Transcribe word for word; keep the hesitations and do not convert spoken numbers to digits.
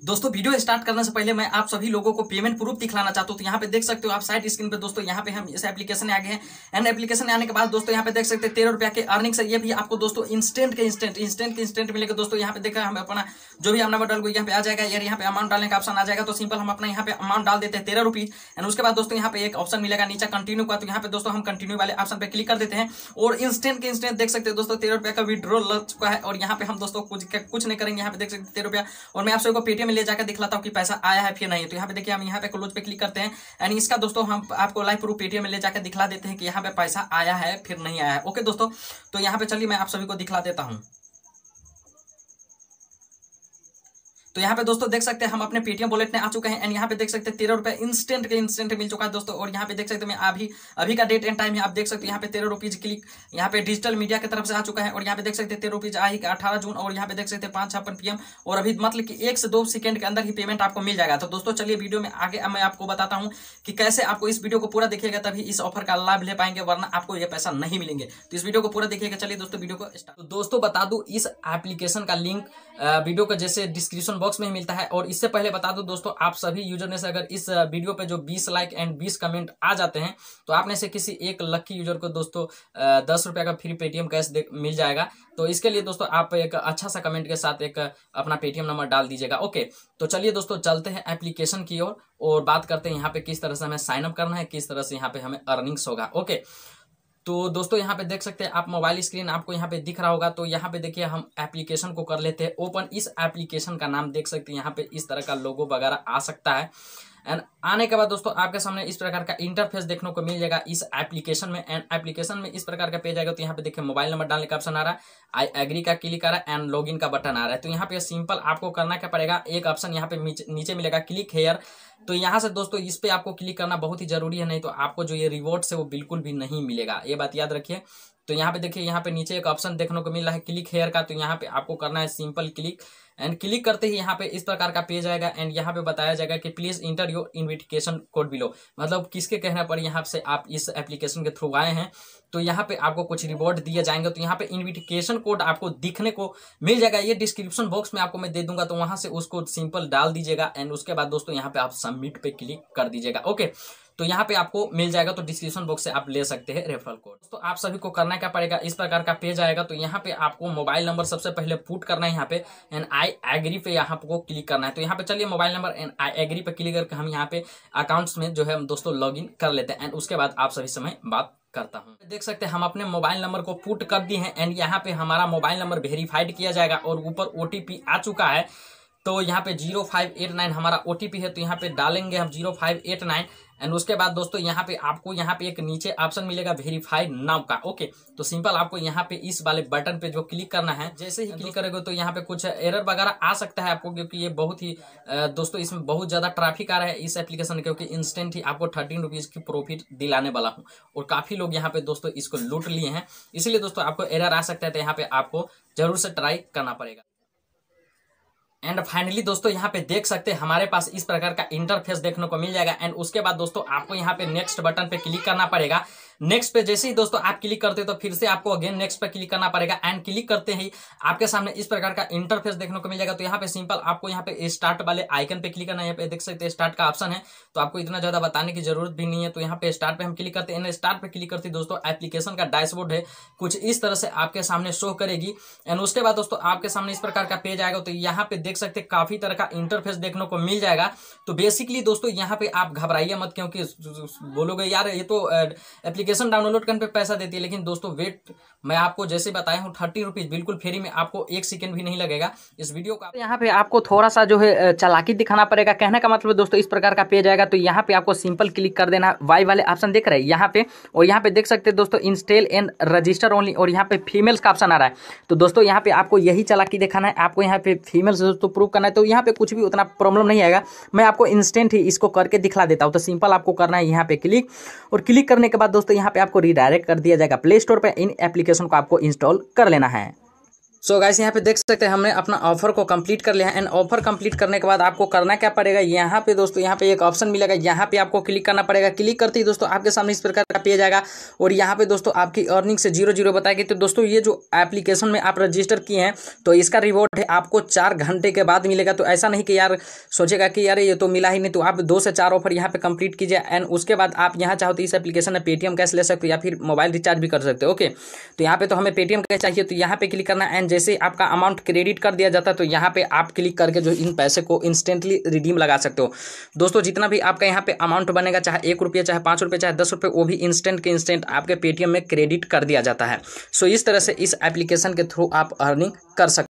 दोस्तों video start करने से पहले मैं आप सभी लोगों को पेमेंट प्रूफ दिखलाना चाहता हूं। तो यहाँ पे देख सकते हो आप साइड स्क्रीन पे दोस्तों, यहाँ पे हम इस एप्लीकेशन में आ गए हैं। एंड एप्लीकेशन आने के बाद दोस्तों यहाँ पे देख सकते हैं तेरह रुपया के अर्निंग्स है। ये भी आपको दोस्तों इंस्टेंट के इंस्टेंट इंस्टेंट के इंस्टेंट मिलेगा। दोस्तों यहाँ पे देखा हम अपना जो भी हम नंबर डाल यहाँ पे आ जाएगा यार, यहाँ पे अमाउंट डालने का ऑप्शन आ जाएगा। तो सिंपल हम अपना यहाँ पे अमाउंट डाल देते हैं तेरह रुपीज। एंड उसके बाद दोस्तों यहाँ पे एक ऑप्शन मिलेगा नीचे कंटिन्यू का। तो यहाँ पे दोस्तों हम कंटिन्यू वाले ऑप्शन पे क्लिक कर देते हैं और इंस्टेंट के इंस्टेंट देख सकते हैं दोस्तों तेरह रुपया का विड्रॉ लग चुका है। और यहाँ पे हम दोस्तों कुछ कुछ नहीं करेंगे, यहाँ पे देख सकते तेरह रुपया। और मैं आप सबको पेटीएम में ले जाकर दिखलाता हूँ कि पैसा आया है फिर नहीं। तो यहाँ पे देखिए हम यहाँ पे क्लोज पे क्लिक करते हैं एंड इसका दोस्तों हम आपको लाइव प्रूफ पेटीएम में ले जाकर दिखला देते हैं कि यहाँ पे पैसा आया है फिर नहीं आया है। ओके दोस्तों, तो यहाँ पे चलिए मैं आप सभी को दिखला देता हूँ। तो यहाँ पे दोस्तों देख सकते हैं हम अपने पेटीएम वॉलेट में आ चुके हैं एंड यहाँ पे देख सकते हैं तेरह रुपए इंस्टेंट के इंस्टेंट मिल चुका है दोस्तों। और यहाँ पे देख सकते हैं मैं अभी अभी का डेट एंड टाइम है, आप देख सकते हैं यहाँ पे तेरह रुपीज क्लिक यहाँ पे डिजिटल मीडिया की तरफ से आ चुका है। और यहाँ पे देख सकते हैं तेरह रुपीज आई अठारह जून। और यहाँ पे देख सकते हैं पांच छप्पन पीएम और अभी मतलब कि एक से दो सेकंड के अंदर ही पेमेंट आपको मिल जाएगा। तो दोस्तों चलिए वीडियो में आगे मैं आपको बताता हूँ कि कैसे आपको इस वीडियो को पूरा देखिएगा तभी इस ऑफर का लाभ ले पाएंगे, वरना आपको ये पैसा नहीं मिलेंगे। तो इस वीडियो को पूरा देखिएगा। चलिए दोस्तों वीडियो को स्टार्ट। तो दोस्तों बता दूं इस एप्लीकेशन का लिंक वीडियो का जैसे डिस्क्रिप्शन बॉक्स में ही मिलता है। और इससे पहले बता दूं दोस्तों, आप सभी यूजर ने से अगर इस वीडियो पे जो बीस लाइक एंड बीस कमेंट आ जाते हैं तो आपने से किसी एक लकी यूजर को दोस्तों दस रुपया का फ्री पेटीएम कैश मिल जाएगा। तो इसके लिए दोस्तों आप एक अच्छा सा कमेंट के साथ एक अपना पेटीएम नंबर डाल दीजिएगा। ओके, तो चलिए दोस्तों चलते हैं एप्लीकेशन की ओर और, और बात करते हैं यहाँ पे किस तरह से हमें साइन अप करना है, किस तरह से यहाँ पे हमें अर्निंग्स होगा। ओके, तो दोस्तों यहाँ पे देख सकते हैं आप मोबाइल स्क्रीन आपको यहाँ पे दिख रहा होगा। तो यहाँ पे देखिए हम एप्लीकेशन को कर लेते हैं ओपन। इस एप्लीकेशन का नाम देख सकते हैं, यहाँ पे इस तरह का लोगो वगैरह आ सकता है। एंड आने के बाद दोस्तों आपके सामने इस प्रकार का इंटरफेस देखने को मिल जाएगा इस एप्लीकेशन में। एंड एप्लीकेशन में इस प्रकार का पेज आएगा। तो यहाँ पे देखिए मोबाइल नंबर डालने का ऑप्शन आ रहा है, आई एग्री का क्लिक आ रहा है एंड लॉगिन का बटन आ रहा है। तो यहाँ पे सिंपल आपको करना क्या पड़ेगा, एक ऑप्शन यहाँ पे नीचे मिलेगा क्लिक हेयर। तो यहाँ से दोस्तों इस पे आपको क्लिक करना बहुत ही जरूरी है, नहीं तो आपको जो ये रिवॉर्ड्स है वो बिल्कुल भी नहीं मिलेगा, ये बात याद रखिए। तो यहाँ पे देखिए यहाँ पे नीचे एक ऑप्शन देखने को मिल रहा है क्लिक हेयर का। तो यहाँ पे आपको करना है सिंपल क्लिक एंड क्लिक करते ही यहाँ पे इस प्रकार का पेज आएगा। एंड यहाँ पे बताया जाएगा कि please enter your invitation code below, मतलब किसके कहने पर यहाँ से आप इस एप्लीकेशन के थ्रू आए हैं तो यहाँ पे आपको कुछ रिवॉर्ड दिए जाएंगे। तो यहाँ पे इन्विटेशन कोड आपको दिखने को मिल जाएगा, ये डिस्क्रिप्शन बॉक्स में आपको मैं दे दूंगा। तो वहां से उसको सिंपल डाल दीजिएगा एंड उसके बाद दोस्तों यहाँ पे आप सबमिट पे क्लिक कर दीजिएगा। ओके, तो यहाँ पे आपको मिल जाएगा। तो डिस्क्रिप्शन बॉक्स से आप ले सकते हैं रेफरल कोड। तो आप सभी को करना क्या पड़ेगा, इस प्रकार का पेज आएगा। तो यहाँ पे आपको मोबाइल नंबर सबसे पहले पुट करना है यहाँ पे एंड आई एग्री पे यहाँ पे क्लिक करना है। तो यहाँ पे चलिए mobile number and I agree पे क्लिक करके हम यहाँ पे अकाउंट्स में जो है हम दोस्तों लॉग इन कर लेते हैं एंड उसके बाद आप सभी समय बात करता हूं। देख सकते हैं हम अपने मोबाइल नंबर को पुट कर दिए हैं एंड यहाँ पे हमारा मोबाइल नंबर वेरीफाइड किया जाएगा और ऊपर ओटीपी आ चुका है। तो यहाँ पे जीरो फाइव एट नाइन हमारा ओटीपी है। तो यहाँ पे डालेंगे हम zero five eight nine and उसके बाद दोस्तों यहाँ पे आपको यहाँ पे एक नीचे ऑप्शन मिलेगा वेरीफाइड नाउ का। ओके, तो सिंपल आपको यहाँ पे इस वाले बटन पे जो क्लिक करना है, जैसे ही क्लिक करेंगे तो यहाँ पे कुछ एरर वगैरह आ सकता है आपको, क्योंकि ये बहुत ही दोस्तों इसमें बहुत ज्यादा ट्रैफिक आ रहा है इस एप्लीकेशन, क्योंकि इंस्टेंट ही आपको थर्टीन रुपीज की प्रॉफिट दिलाने वाला हूँ और काफी लोग यहाँ पे दोस्तों इसको लूट लिए हैं, इसलिए दोस्तों आपको एरर आ सकता है। तो यहाँ पे आपको जरूर से ट्राई करना पड़ेगा। एंड फाइनली दोस्तों यहाँ पे देख सकते हैं हमारे पास इस प्रकार का इंटरफेस देखने को मिल जाएगा। एंड उसके बाद दोस्तों आपको यहाँ पे नेक्स्ट बटन पे क्लिक करना पड़ेगा। नेक्स्ट पे जैसे ही दोस्तों आप क्लिक करते हो तो फिर से आपको अगेन नेक्स्ट पे क्लिक करना पड़ेगा एंड क्लिक करते ही आपके सामने इस प्रकार का इंटरफेस देखने को मिल जाएगा। तो यहाँ पे सिंपल आपको यहाँ पे स्टार्ट वाले आइकन पे क्लिक करना है। यहाँ पे देख सकते हैं स्टार्ट का ऑप्शन है, तो आपको इतना ज्यादा बताने की जरूरत भी नहीं है। तो यहाँ पे स्टार्ट पे हम क्लिक करते हैं। स्टार्ट पे क्लिक करते दोस्तों एप्लीकेशन का डैशबोर्ड है कुछ इस तरह से आपके सामने शो करेगी एंड उसके बाद दोस्तों आपके सामने इस प्रकार का पेज आएगा। तो यहाँ पे देख सकते हैं काफी तरह का इंटरफेस देखने को मिल जाएगा। तो बेसिकली दोस्तों यहाँ पे आप घबराइए मत, क्योंकि बोलोगे यार ये तो एप्लीकेशन डाउनलोड करने पे पैसा देती है, लेकिन दोस्तों वेट, मैं आपको जैसे बताया हूँ थर्टी रुपीज बिल्कुल फ्री में, आपको एक सेकंड भी नहीं लगेगा इस वीडियो का। यहाँ पे आपको थोड़ा सा जो है चालाकी दिखाना पड़ेगा। कहने का मतलब दोस्तों इस प्रकार का पेज आएगा। तो यहाँ पे आपको सिंपल क्लिक कर देना, वाई वाले ऑप्शन देख रहे हैं यहाँ पे, और यहाँ पे देख सकते हैं दोस्तों इंस्टॉल एंड रजिस्टर ओनली, और यहाँ पे फीमेल्स का ऑप्शन आ रहा है। तो दोस्तों यहाँ पे आपको यही चालाकी दिखाना है, आपको यहाँ पे फीमेल्स दोस्तों प्रूव करना है। तो यहाँ पे कुछ भी उतना प्रॉब्लम नहीं आएगा, मैं आपको इंस्टेंट ही इसको करके दिखला देता हूँ। तो सिंपल आपको करना है यहाँ पे क्लिक, और क्लिक करने के बाद दोस्तों यहाँ पे आपको रिडायरेक्ट कर दिया जाएगा प्ले स्टोर पे। इन एप्लीकेशन को आपको इंस्टॉल कर लेना है। सो गाइस यहाँ पे देख सकते हैं हमने अपना ऑफर को कंप्लीट कर लिया है। एंड ऑफर कंप्लीट करने के बाद आपको करना क्या पड़ेगा, यहाँ पे दोस्तों यहाँ पे एक ऑप्शन मिलेगा, यहाँ पे आपको क्लिक करना पड़ेगा। क्लिक करते ही दोस्तों आपके सामने इस प्रकार का पेज आएगा और यहाँ पे दोस्तों आपकी अर्निंग से जीरो जीरो बताएगी। तो दोस्तों ये जो एप्लीकेशन में आप रजिस्टर किए हैं तो इसका रिवॉर्ड है आपको चार घंटे के बाद मिलेगा। तो ऐसा नहीं कि यार सोचेगा कि यार ये तो मिला ही नहीं, तो आप दो से चार ऑफर यहाँ पे कंप्लीट कीजिए। एंड उसके बाद आप यहाँ चाहो तो इस एप्लीकेशन में पेटीएम कैश ले सकते हो या फिर मोबाइल रिचार्ज भी कर सकते हो। ओके, तो यहाँ पे तो हमें पेटीएम कैश चाहिए, तो यहाँ पे क्लिक करना। एंड जैसे आपका अमाउंट क्रेडिट कर दिया जाता है तो यहाँ पे आप क्लिक करके जो इन पैसे को इंस्टेंटली रिडीम लगा सकते हो। दोस्तों जितना भी आपका यहाँ पे अमाउंट बनेगा, चाहे एक रुपया, चाहे पाँच रुपये, चाहे दस रुपये, वो भी इंस्टेंट के इंस्टेंट आपके पेटीएम में क्रेडिट कर दिया जाता है। सो इस तरह से इस एप्लीकेशन के थ्रू आप अर्निंग कर सकते हो।